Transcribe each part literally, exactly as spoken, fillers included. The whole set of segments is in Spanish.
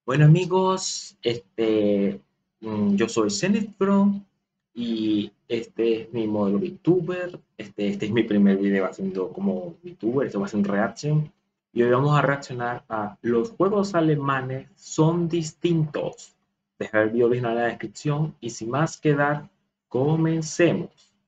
Bueno amigos, este, mm, yo soy Zenith Pro y este es mi modelo VTuber. Este, este es mi primer video haciendo como VTuber, esto va a ser un reaction. Y hoy vamos a reaccionar a los juegos alemanes son distintos. Deja el video original en la descripción y sin más que dar, comencemos.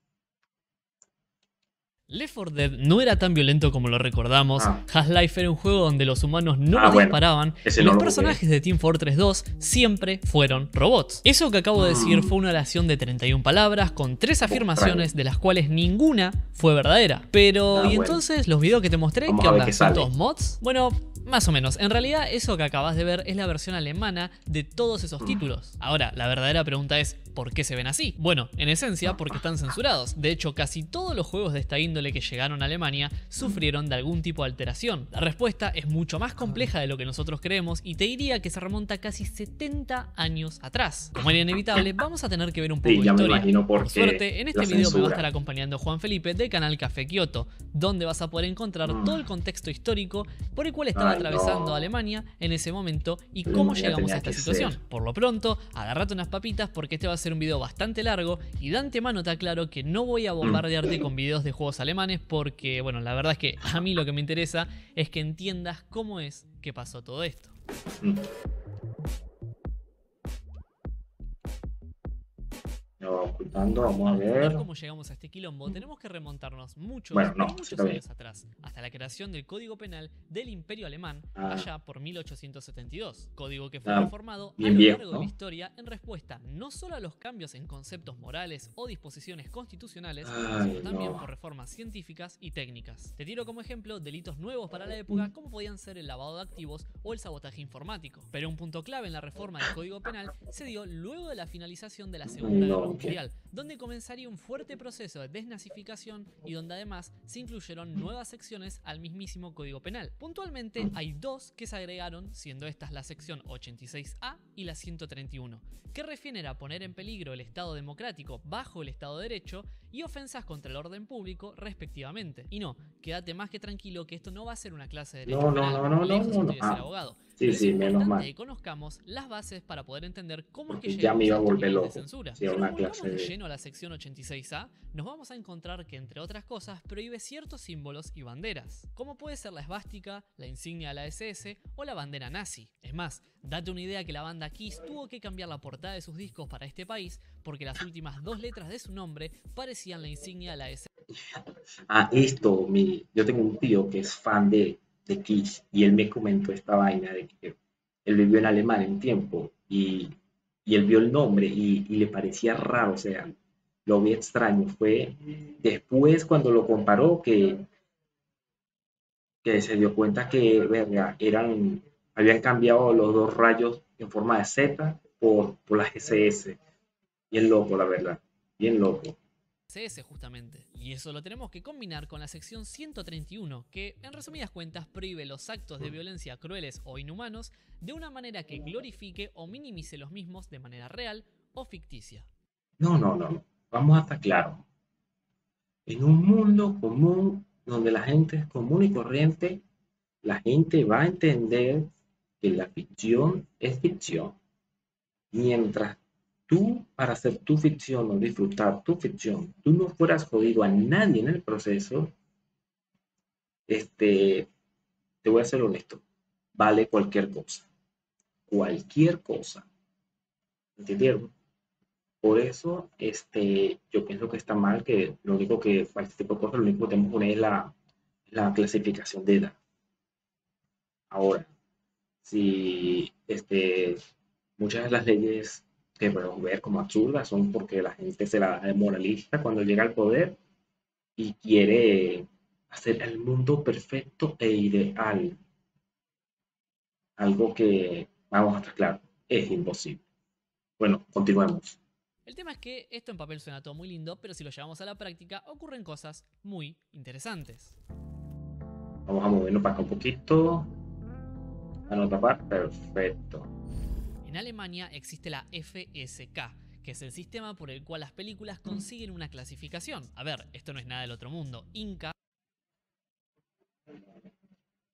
Left four Dead no era tan violento como lo recordamos, Ah, Half-Life era un juego donde los humanos no ah nos bueno, disparaban ese y no los lo jugué. personajes de Team Fortress dos siempre fueron robots. Eso que acabo de decir Mm, fue una oración de treinta y una palabras con tres un poco extraño. afirmaciones de las cuales ninguna fue verdadera. Pero, Ah ¿y bueno, entonces los videos que te mostré vamos qué a ver qué onda? ¿Son sale. todos mods? Bueno, más o menos. En realidad eso que acabas de ver es la versión alemana de todos esos Mm, títulos. Ahora, la verdadera pregunta es, ¿por qué se ven así? Bueno, en esencia porque están censurados. De hecho, casi todos los juegos de esta índole que llegaron a Alemania sufrieron de algún tipo de alteración. La respuesta es mucho más compleja de lo que nosotros creemos y te diría que se remonta casi setenta años atrás. Como era inevitable, vamos a tener que ver un poco sí, de ya me historia. imagino Por porque suerte, en la este video me va a estar censura. acompañando Juan Felipe del canal Café Kioto, donde vas a poder encontrar todo el Mm, contexto histórico por el cual estaba Ay, atravesando no. Alemania en ese momento y cómo Alemania llegamos a tenía esta que situación. ser. Por lo pronto, agárrate unas papitas porque este va a ser un video bastante largo y de antemano te aclaro que no voy a Mm, bombardearte con videos de juegos alemanes porque, bueno, la verdad es que a mí lo que me interesa es que entiendas cómo es que pasó todo esto. mm. Lo va ocultando, vamos a Para entender ver. cómo llegamos a este quilombo, tenemos que remontarnos muchos, Bueno, pero no, sí está muchos bien. años atrás, hasta la creación del Código Penal del Imperio Alemán, Ah, allá por mil ochocientos setenta y dos, código que fue ah, reformado a bien lo viejo, largo de la ¿no? historia en respuesta no solo a los cambios en conceptos morales o disposiciones constitucionales, sino Ay, también no. por reformas científicas y técnicas. Te tiro como ejemplo delitos nuevos para la Mm, época como podían ser el lavado de activos o el sabotaje informático. Pero un punto clave en la reforma del Código Penal se dio luego de la finalización de la Segunda Guerra No, que. Mundial, donde comenzaría un fuerte proceso de desnazificación y donde además se incluyeron nuevas secciones al mismísimo Código Penal. Puntualmente hay dos que se agregaron, siendo estas la sección ochenta y seis A y la ciento treinta y uno, que refieren a poner en peligro el Estado democrático bajo el Estado de Derecho y ofensas contra el orden público respectivamente. Y no, quédate más que tranquilo que esto no va a ser una clase de derecho No, no, penal, no, no, no, lejos no, estoy no. de ser Ah, abogado, sí, pero es sí, menos importante mal. que conozcamos las bases para poder entender cómo es que Porque ya me llegamos iba a a estos volver niveles de loco. censura. Si era Si nos una volcamos clase de de. lleno a la sección ochenta y seis A, nos vamos a encontrar que entre otras cosas prohíbe ciertos símbolos y banderas, como puede ser la esvástica, la insignia de la S S o la bandera nazi. Es más, date una idea que la banda Kiss tuvo que cambiar la portada de sus discos para este país porque las últimas dos letras de su nombre parecían la insignia de la S S. Ah, esto, mi. Yo tengo un tío que es fan de, de Kiss y él me comentó esta vaina de que él vivió en Alemania un tiempo y, y él vio el nombre y, y le parecía raro, o sea, lo vi extraño. Fue después cuando lo comparó que que se dio cuenta que verga, eran, habían cambiado los dos rayos en forma de Z por, por las S S. Bien loco, la verdad. Bien loco. S S justamente. Y eso lo tenemos que combinar con la sección ciento treinta y uno, que en resumidas cuentas prohíbe los actos de violencia crueles o inhumanos de una manera que glorifique o minimice los mismos de manera real o ficticia. No, no, no. Vamos a estar claros. En un mundo común donde la gente es común y corriente, la gente va a entender que la ficción es ficción. Mientras tú, para hacer tu ficción o disfrutar tu ficción, tú no fueras jodido a nadie en el proceso, este, te voy a ser honesto, vale cualquier cosa, cualquier cosa, ¿entendieron? Por eso, este, yo pienso que está mal que lo único que, para este tipo de cosas, lo único que tenemos que poner es la, la clasificación de edad. Ahora, si este, muchas de las leyes que podemos ver como absurdas son porque la gente se la da de moralista cuando llega al poder y quiere hacer el mundo perfecto e ideal, algo que, vamos a estar claros, es imposible. Bueno, continuemos. El tema es que esto en papel suena todo muy lindo, pero si lo llevamos a la práctica ocurren cosas muy interesantes. Vamos a movernos para acá un poquito. A no tapar. Perfecto. En Alemania existe la F S K, que es el sistema por el cual las películas consiguen una clasificación. A ver, esto no es nada del otro mundo. Inca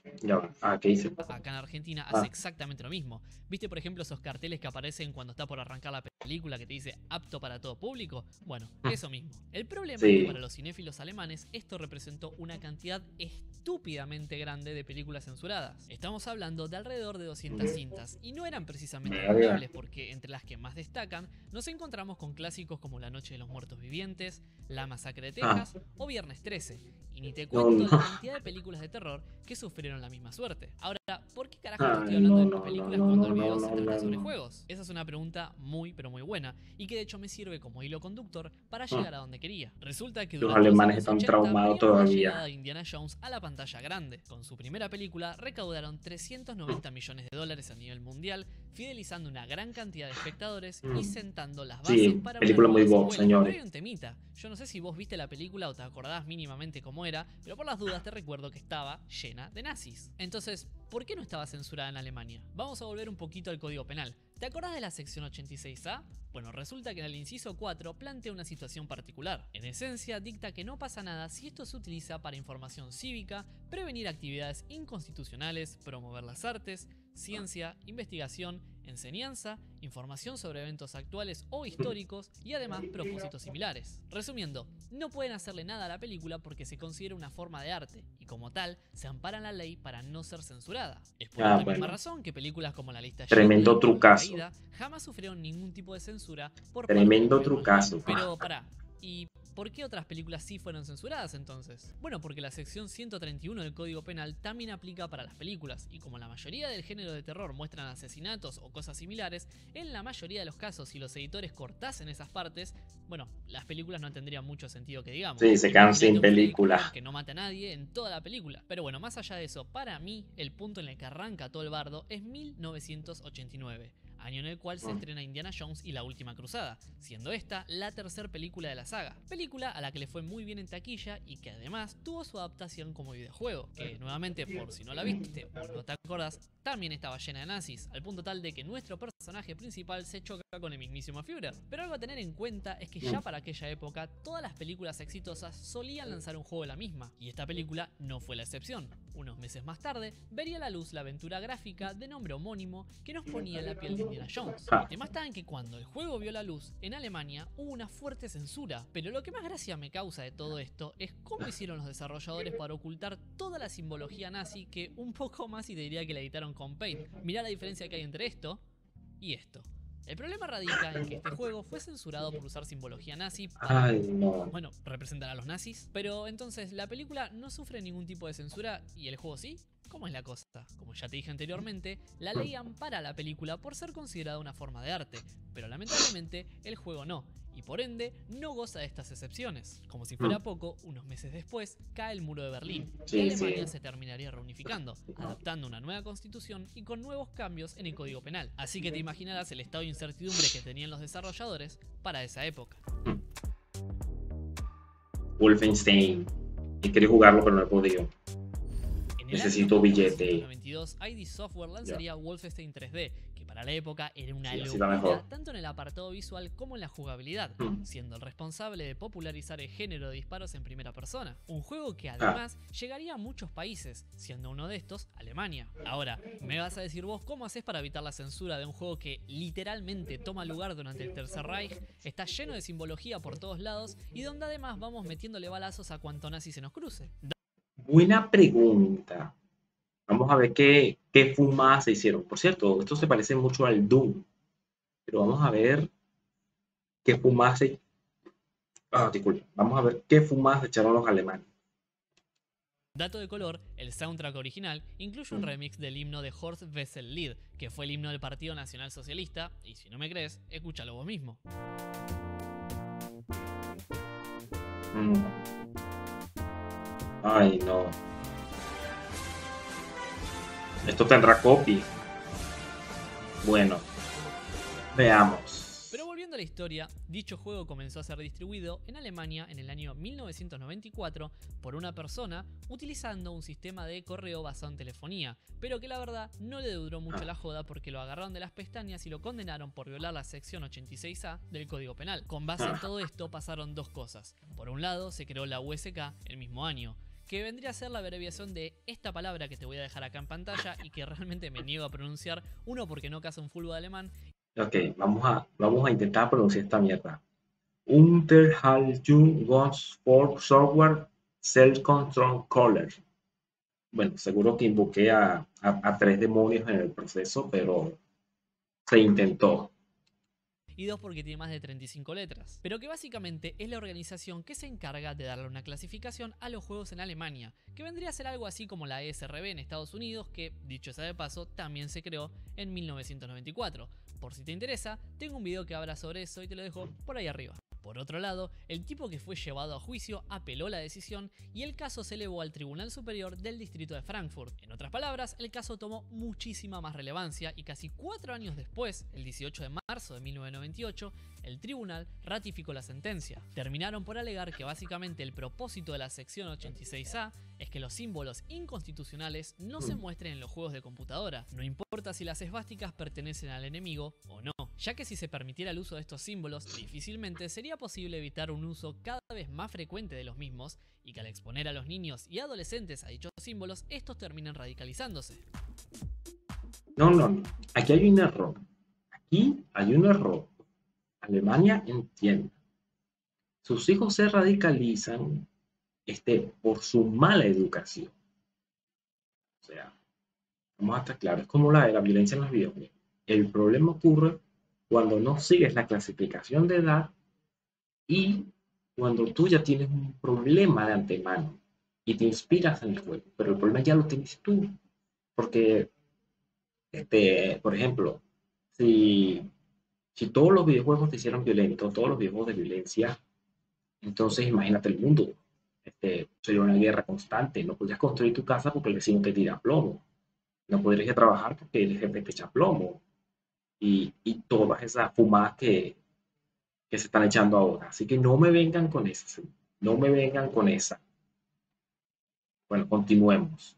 Ya va. Ah, ¿qué hice? Acá en Argentina hace Ah, exactamente lo mismo. ¿Viste, por ejemplo, esos carteles que aparecen cuando está por arrancar la película que te dice apto para todo público? Bueno, eso mismo. El problema es que sí. para los cinéfilos alemanes esto representó una cantidad estúpidamente grande de películas censuradas. Estamos hablando de alrededor de doscientas cintas y no eran precisamente Verga. amigables porque entre las que más destacan nos encontramos con clásicos como La Noche de los Muertos Vivientes, La Masacre de Ah, Texas o Viernes trece. Y ni te no, cuento no. la cantidad de películas de terror que sufrieron la misma suerte. Ahora, ¿por qué carajos te estoy Ay, hablando no, de no, no, películas no, cuando no, el no, video se no, trata no, sobre no. juegos? Esa es una pregunta muy pero muy buena y que de hecho me sirve como hilo conductor para Ah, llegar a donde quería. Resulta que los durante los alemanes años están ochenta traumados veíamos la llegada todavía. de Indiana Jones a la pantalla grande. Con su primera película recaudaron trescientos noventa millones de dólares a nivel mundial, fidelizando una gran cantidad de espectadores y Mm, sentando las bases sí, para una película muy nueva bob, secuela. Pero señores. hay un temita. Yo no sé si vos viste la película o te acordás mínimamente cómo era, pero por las dudas te recuerdo que estaba llena de nazis. Entonces, ¿por qué no estaba censurada en Alemania? Vamos a volver un poquito al Código Penal. ¿Te acordás de la sección ochenta y seis A? Bueno, resulta que en el inciso cuatro plantea una situación particular. En esencia, dicta que no pasa nada si esto se utiliza para información cívica, prevenir actividades inconstitucionales, promover las artes, ciencia, investigación, enseñanza, información sobre eventos actuales o históricos y además propósitos similares. Resumiendo, no pueden hacerle nada a la película porque se considera una forma de arte y como tal se ampara en la ley para no ser censurada. Es por Ah, esta misma bueno. razón que películas como La Lista Schindler Tremendo o La trucazo. Caída jamás sufrieron ningún tipo de censura por parte del Tremendo gobierno alemán. trucazo. Pero pará, ¿y por qué otras películas sí fueron censuradas entonces? Bueno, porque la sección ciento treinta y uno del Código Penal también aplica para las películas, y como la mayoría del género de terror muestran asesinatos o cosas similares, en la mayoría de los casos si los editores cortasen esas partes, bueno, las películas no tendrían mucho sentido que digamos. Sí, se quedan Imagínate sin un Freddy película. Krueger que no mata a nadie en toda la película. Pero bueno, más allá de eso, para mí el punto en el que arranca todo el bardo es mil novecientos ochenta y nueve. Año en el cual se Mm. estrena Indiana Jones y la Última Cruzada, siendo esta la tercera película de la saga. Película a la que le fue muy bien en taquilla y que además tuvo su adaptación como videojuego, que nuevamente por si no la viste o no te acordás, también estaba llena de nazis, al punto tal de que nuestro personaje principal se choca con el mismísimo Führer. Pero algo a tener en cuenta es que ya para aquella época todas las películas exitosas solían lanzar un juego de la misma, y esta película no fue la excepción. Unos meses más tarde, vería a la luz la aventura gráfica de nombre homónimo que nos ponía en la piel de Indiana Jones. Ah, El tema está en que cuando el juego vio la luz, en Alemania hubo una fuerte censura, pero lo que más gracia me causa de todo esto es cómo hicieron los desarrolladores para ocultar toda la simbología nazi que un poco más y te diría que la editaron con Paint. Mirá la diferencia que hay entre esto y esto. El problema radica en que este juego fue censurado por usar simbología nazi para, ay, no. bueno, representar a los nazis. Pero entonces, ¿la película no sufre ningún tipo de censura y el juego sí? ¿Cómo es la cosa? Como ya te dije anteriormente, la ley ampara a la película por ser considerada una forma de arte, pero lamentablemente el juego no, y por ende no goza de estas excepciones. Como si fuera poco, unos meses después cae el muro de Berlín, y Sí, Alemania sí. se terminaría reunificando, adaptando una nueva constitución y con nuevos cambios en el código penal. Así que te imaginarás el estado de incertidumbre que tenían los desarrolladores para esa época. Wolfenstein. Y quería jugarlo, pero no he podido. En el Necesito año billete. mil novecientos noventa y dos, I D Software lanzaría Wolfenstein tres D, que para la época era una Sí, así va locura mejor. tanto en el apartado visual como en la jugabilidad, Mm. siendo el responsable de popularizar el género de disparos en primera persona. Un juego que Ah, además llegaría a muchos países, siendo uno de estos Alemania. Ahora, me vas a decir vos cómo haces para evitar la censura de un juego que literalmente toma lugar durante el Tercer Reich, está lleno de simbología por todos lados y donde además vamos metiéndole balazos a cuanto nazi se nos cruce. buena pregunta. Vamos a ver qué, qué fumadas se hicieron. Por cierto, esto se parece mucho al Doom. Pero vamos a ver qué fumadas se... Ah, disculpe. Vamos a ver qué fumadas se echaron los alemanes. Dato de color, el soundtrack original incluye un Mm. remix del himno de Horst Wessel Lied, que fue el himno del Partido Nacional Socialista, y si no me crees, escúchalo vos mismo. Mm. Ay, no. Esto tendrá copy. Bueno, veamos. Pero volviendo a la historia, dicho juego comenzó a ser distribuido en Alemania en el año mil novecientos noventa y cuatro por una persona utilizando un sistema de correo basado en telefonía, pero que la verdad no le duró mucho Ah. la joda porque lo agarraron de las pestañas y lo condenaron por violar la sección ochenta y seis A del Código Penal. Con base en Ah. todo esto pasaron dos cosas. Por un lado, se creó la U S K el mismo año, que vendría a ser la abreviación de esta palabra que te voy a dejar acá en pantalla y que realmente me niego a pronunciar, uno porque no caso un fulbo de alemán. Ok, vamos a, vamos a intentar pronunciar esta mierda. Unterhaltungsform Software Self Control Caller. Bueno, seguro que invoqué a, a, a tres demonios en el proceso, pero se intentó. Y dos porque tiene más de treinta y cinco letras, pero que básicamente es la organización que se encarga de darle una clasificación a los juegos en Alemania, que vendría a ser algo así como la E S R B en Estados Unidos, que, dicho sea de paso, también se creó en mil novecientos noventa y cuatro. Por si te interesa, tengo un video que habla sobre eso y te lo dejo por ahí arriba. Por otro lado, el tipo que fue llevado a juicio apeló la decisión y el caso se elevó al Tribunal Superior del Distrito de Frankfurt. En otras palabras, el caso tomó muchísima más relevancia y casi cuatro años después, el dieciocho de marzo de mil novecientos noventa y ocho, el tribunal ratificó la sentencia. Terminaron por alegar que básicamente el propósito de la sección ochenta y seis A es que los símbolos inconstitucionales no se muestren en los juegos de computadora, no importa si las esvásticas pertenecen al enemigo o no, ya que si se permitiera el uso de estos símbolos, difícilmente sería posible evitar un uso cada vez más frecuente de los mismos y que al exponer a los niños y adolescentes a dichos símbolos, estos terminan radicalizándose. No, no, no. Aquí hay un error. Aquí hay un error. Alemania entiende. Sus hijos se radicalizan este, por su mala educación. O sea, vamos a estar claros, es como la de la violencia en los videojuegos. El problema ocurre cuando no sigues la clasificación de edad y cuando tú ya tienes un problema de antemano y te inspiras en el juego, pero el problema ya lo tienes tú. Porque, este, por ejemplo, si, si todos los videojuegos te hicieran violentos, todos los videojuegos de violencia, entonces imagínate el mundo. Este, sería una guerra constante. No podrías construir tu casa porque el vecino te tira plomo. No podrías ir a trabajar porque el jefe te echa plomo. Y, y todas esas fumadas que, que se están echando ahora. Así que no me vengan con esa. No me vengan con esa. Bueno, continuemos.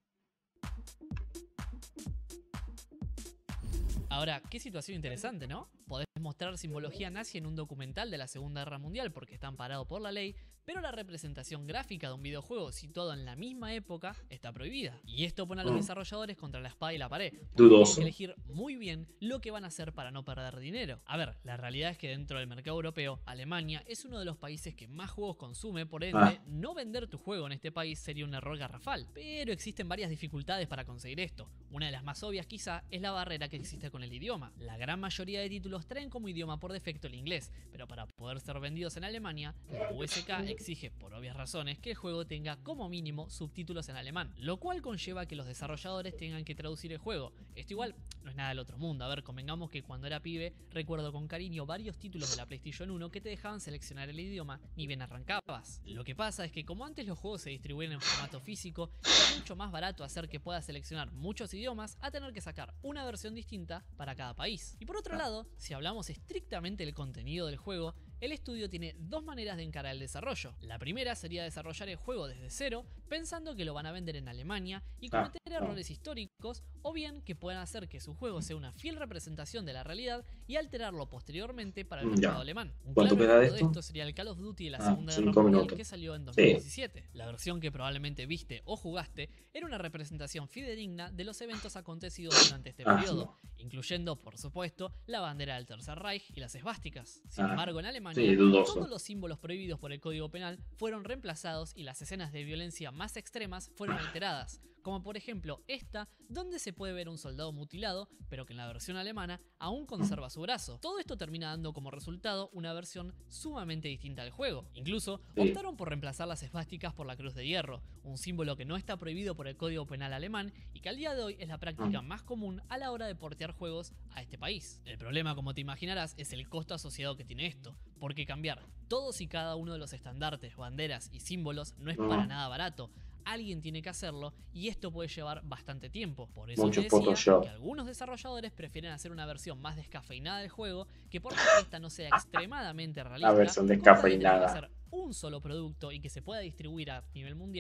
Ahora, qué situación interesante, ¿no? Podés mostrar simbología nazi en un documental de la Segunda Guerra Mundial porque está amparado por la ley, pero la representación gráfica de un videojuego situado en la misma época está prohibida. Y esto pone a los Mm. desarrolladores contra la espada y la pared, porque Dudoso. tienen que elegir muy bien lo que van a hacer para no perder dinero. A ver, la realidad es que dentro del mercado europeo, Alemania es uno de los países que más juegos consume, por ende, Ah. no vender tu juego en este país sería un error garrafal. Pero existen varias dificultades para conseguir esto. Una de las más obvias quizá es la barrera que existe con el idioma. La gran mayoría de títulos traen como idioma por defecto el inglés, pero para poder ser vendidos en Alemania, la U S K exige, por obvias razones, que el juego tenga como mínimo subtítulos en alemán, lo cual conlleva que los desarrolladores tengan que traducir el juego. Esto igual no es nada del otro mundo. A ver, convengamos que cuando era pibe recuerdo con cariño varios títulos de la PlayStation uno que te dejaban seleccionar el idioma ni bien arrancabas. Lo que pasa es que como antes los juegos se distribuían en formato físico, es mucho más barato hacer que puedas seleccionar muchos idiomas a tener que sacar una versión distinta para cada país. Y por otro lado, si hablamos estrictamente del contenido del juego, el estudio tiene dos maneras de encarar el desarrollo. La primera sería desarrollar el juego desde cero, pensando que lo van a vender en Alemania y cometer Ah, no. errores históricos, o bien que puedan hacer que su juego sea una fiel representación de la realidad y alterarlo posteriormente para el Mm, mercado ya. alemán. Un ¿Cuánto claro queda de ejemplo de esto? esto sería el Call of Duty de la Ah, Segunda Guerra cinco Mundial minutos. que salió en Sí. dos mil diecisiete. La versión que probablemente viste o jugaste era una representación fidedigna de los eventos acontecidos durante este Ah, periodo, no. incluyendo, por supuesto, la bandera del Tercer Reich y las esvásticas. Sin Ah, embargo, en sí, Alemania, dudoso. todos los símbolos prohibidos por el Código Penal fueron reemplazados y las escenas de violencia más extremas fueron alteradas, como por ejemplo esta, donde se puede ver un soldado mutilado, pero que en la versión alemana aún conserva su brazo. Todo esto termina dando como resultado una versión sumamente distinta al juego. Incluso Sí. optaron por reemplazar las esvásticas por la cruz de hierro, un símbolo que no está prohibido por el Código Penal alemán y que al día de hoy es la práctica más común a la hora de portear juegos a este país. El problema, como te imaginarás, es el costo asociado que tiene esto, porque cambiar todos y cada uno de los estandartes, banderas y símbolos no es para nada barato. Alguien tiene que hacerlo y esto puede llevar bastante tiempo. Por eso Mucho te decía Photoshop. que algunos desarrolladores prefieren hacer una versión más descafeinada del juego, que por más que esta no sea extremadamente realista, La versión con tal de tener que descafeinada. hacer un solo producto y que se pueda distribuir a nivel mundial,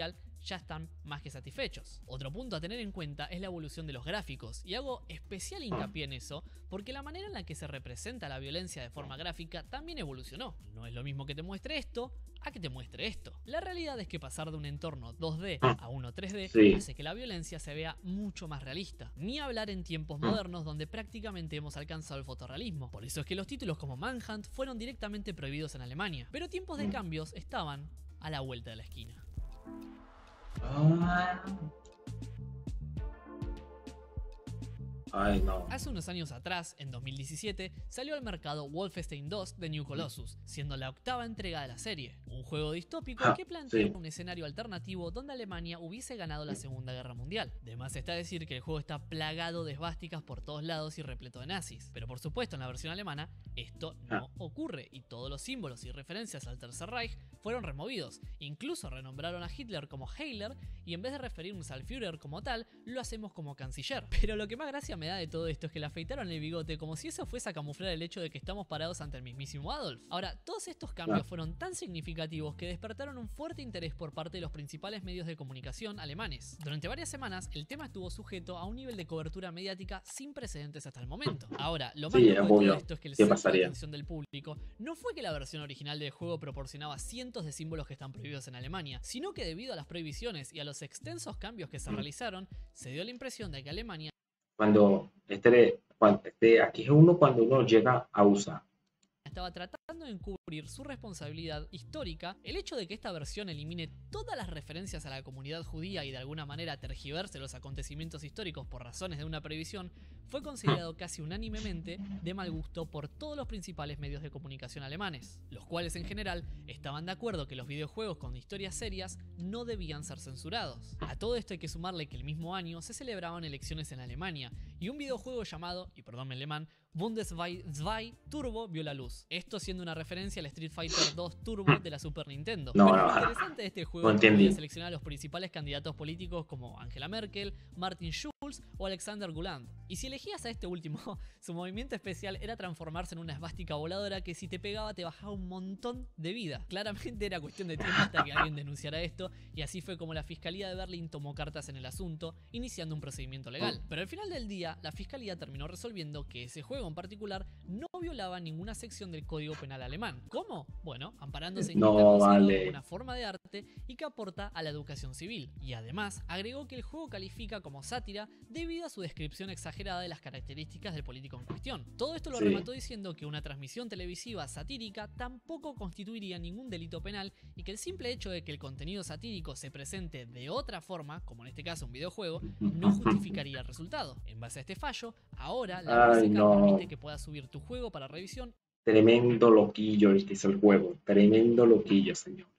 ya están más que satisfechos. Otro punto a tener en cuenta es la evolución de los gráficos, y hago especial hincapié en eso porque la manera en la que se representa la violencia de forma gráfica también evolucionó. No es lo mismo que te muestre esto a que te muestre esto. La realidad es que pasar de un entorno dos D a uno tres D Sí. hace que la violencia se vea mucho más realista. Ni hablar en tiempos modernos donde prácticamente hemos alcanzado el fotorrealismo. Por eso es que los títulos como Manhunt fueron directamente prohibidos en Alemania. Pero tiempos de cambios estaban a la vuelta de la esquina. Ah. Ay, no. Hace unos años atrás, en dos mil diecisiete, salió al mercado Wolfenstein dos The New Colossus, siendo la octava entrega de la serie. Un juego distópico Ah, que plantea sí. un escenario alternativo donde Alemania hubiese ganado la Segunda Guerra Mundial. De más está decir que el juego está plagado de esvásticas por todos lados y repleto de nazis. Pero por supuesto en la versión alemana esto no ocurre y todos los símbolos y referencias al Tercer Reich fueron removidos. Incluso renombraron a Hitler como Heiler y en vez de referirnos al Führer como tal, lo hacemos como canciller. Pero lo que más gracia me da de todo esto es que le afeitaron el bigote como si eso fuese a camuflar el hecho de que estamos parados ante el mismísimo Adolf. Ahora, todos estos cambios fueron tan significativos que despertaron un fuerte interés por parte de los principales medios de comunicación alemanes. Durante varias semanas, el tema estuvo sujeto a un nivel de cobertura mediática sin precedentes hasta el momento. Ahora, lo más Sí, loco es de todo obvio. esto es que el ¿Qué centro de pasaría? atención del público no fue que la versión original del juego proporcionaba cientos de símbolos que están prohibidos en Alemania, sino que debido a las prohibiciones y a los extensos cambios que se realizaron, se dio la impresión de que Alemania Cuando este, cuando este, aquí es uno cuando uno llega a usar. estaba tratando de encubrir su responsabilidad histórica. El hecho de que esta versión elimine todas las referencias a la comunidad judía y de alguna manera tergiverse los acontecimientos históricos por razones de una prohibición fue considerado casi unánimemente de mal gusto por todos los principales medios de comunicación alemanes, los cuales en general estaban de acuerdo que los videojuegos con historias serias no debían ser censurados. A todo esto hay que sumarle que el mismo año se celebraban elecciones en Alemania y un videojuego llamado, y perdón el alemán, Bundeswehr zwei Turbo vio la luz. Esto siendo una referencia al Street Fighter dos Turbo de la Super Nintendo. No, Pero no, lo no. interesante de este juego No es que entendí. podía seleccionar a los principales candidatos políticos como Angela Merkel, Martin Schulz o Alexander Guland. Y si elegías a este último, su movimiento especial era transformarse en una esvástica voladora que si te pegaba te bajaba un montón de vida. Claramente era cuestión de tiempo hasta que alguien denunciara esto, y así fue como la Fiscalía de Berlín tomó cartas en el asunto, iniciando un procedimiento legal. Pero al final del día, la Fiscalía terminó resolviendo que ese juego en particular no violaba ninguna sección del Código Penal alemán. ¿Cómo? Bueno, amparándose en que No, está considerado vale. como una forma de arte y que aporta a la educación civil. Y además, agregó que el juego califica como sátira debido a su descripción exagerada de las características del político en cuestión. Todo esto lo Sí. remató diciendo que una transmisión televisiva satírica tampoco constituiría ningún delito penal y que el simple hecho de que el contenido satírico se presente de otra forma, como en este caso un videojuego, no justificaría el resultado. En base a este fallo, ahora la Ay, R C K no. permite que puedas subir tu juego para revisión. Tremendo loquillo el que hizo el juego. Tremendo loquillo, señores.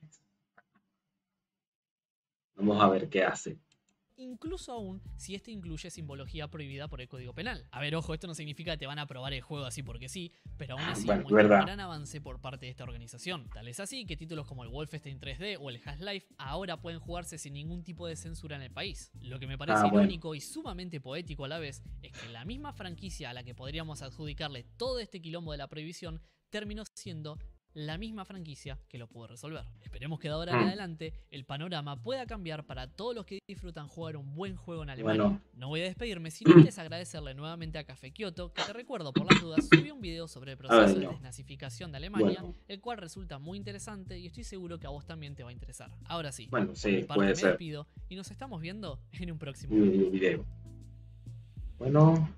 Vamos a ver qué hace. Incluso aún si este incluye simbología prohibida por el Código Penal. A ver, ojo, esto no significa que te van a aprobar el juego así porque sí, pero aún así Bueno, muestra verdad. un gran avance por parte de esta organización. Tal es así que títulos como el Wolfenstein tres D o el Half-Life ahora pueden jugarse sin ningún tipo de censura en el país. Lo que me parece Ah, bueno. irónico y sumamente poético a la vez es que la misma franquicia a la que podríamos adjudicarle todo este quilombo de la prohibición terminó siendo la misma franquicia que lo pudo resolver. Esperemos que de ahora en Mm. adelante el panorama pueda cambiar para todos los que disfrutan jugar un buen juego en Alemania. Bueno. No voy a despedirme sin antes agradecerle nuevamente a Café Kioto, que te recuerdo por las dudas, subí un video sobre el proceso Ay, de no. desnazificación de Alemania, Bueno. el cual resulta muy interesante y estoy seguro que a vos también te va a interesar. Ahora sí, Bueno, por sí, mi parte puede me ser. despido y nos estamos viendo en un próximo video. Un video. Bueno.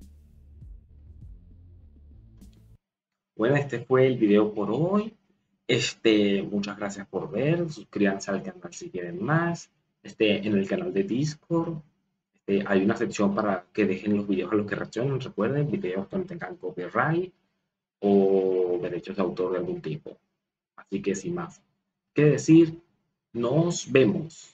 Bueno, este fue el video por hoy. Este, muchas gracias por ver. Suscríbanse al canal si quieren más. Este, en el canal de Discord este, hay una sección para que dejen los videos a los que reaccionen. Recuerden, videos que no tengan copyright o derechos de autor de algún tipo. Así que sin más que decir, nos vemos.